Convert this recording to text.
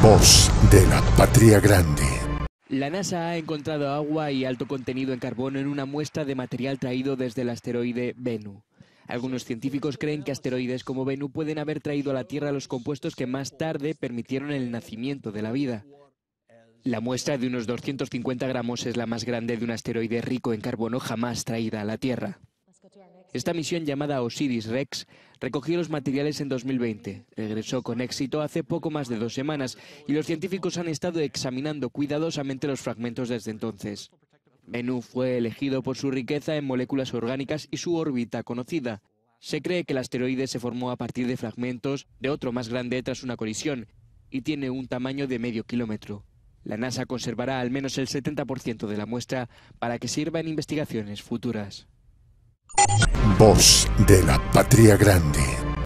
Voz de la Patria Grande. La NASA ha encontrado agua y alto contenido en carbono en una muestra de material traído desde el asteroide Bennu. Algunos científicos creen que asteroides como Bennu pueden haber traído a la Tierra los compuestos que más tarde permitieron el nacimiento de la vida. La muestra de unos 250 gramos es la más grande de un asteroide rico en carbono jamás traída a la Tierra. Esta misión, llamada OSIRIS-REx, recogió los materiales en 2020, regresó con éxito hace poco más de 2 semanas y los científicos han estado examinando cuidadosamente los fragmentos desde entonces. Bennu fue elegido por su riqueza en moléculas orgánicas y su órbita conocida. Se cree que el asteroide se formó a partir de fragmentos de otro más grande tras una colisión y tiene un tamaño de medio kilómetro. La NASA conservará al menos el 70% de la muestra para que sirva en investigaciones futuras. Voz de la Patria Grande.